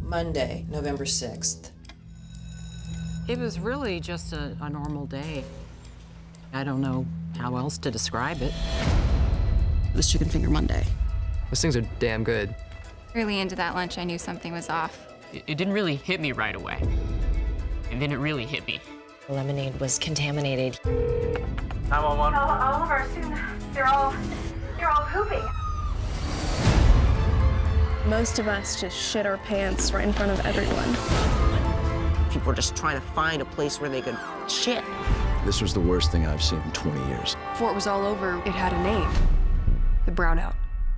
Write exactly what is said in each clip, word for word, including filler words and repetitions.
Monday, November sixth. It was really just a, a normal day. I don't know how else to describe it. It was Chicken Finger Monday. Those things are damn good. Early into that lunch, I knew something was off. It, it didn't really hit me right away. And then it really hit me. The lemonade was contaminated. nine one one. All, all of our students, they're all, they're all pooping. Most of us just shit our pants right in front of everyone. People were just trying to find a place where they could shit. This was the worst thing I've seen in twenty years. Before it was all over, it had a name. The Brownout.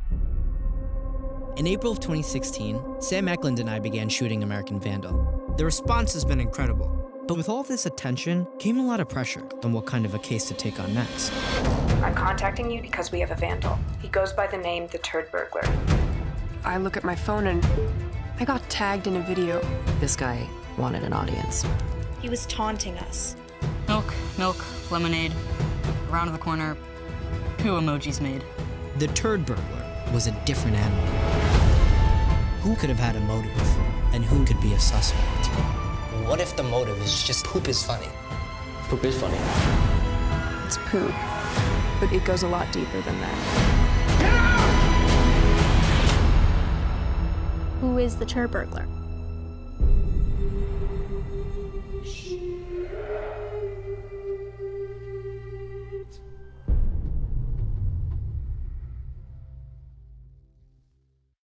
In April of twenty sixteen, Sam Eklund and I began shooting American Vandal. The response has been incredible. But with all this attention came a lot of pressure on what kind of a case to take on next. I'm contacting you because we have a vandal. He goes by the name The Turd Burglar. I look at my phone and I got tagged in a video. This guy wanted an audience. He was taunting us. Milk, milk, lemonade, around the corner, two emojis made. The Turd Burglar was a different animal. Who could have had a motive, and who could be a suspect? What if the motive is just poop is funny? Poop is funny. It's poop, but it goes a lot deeper than that. Who is the Turd Burglar?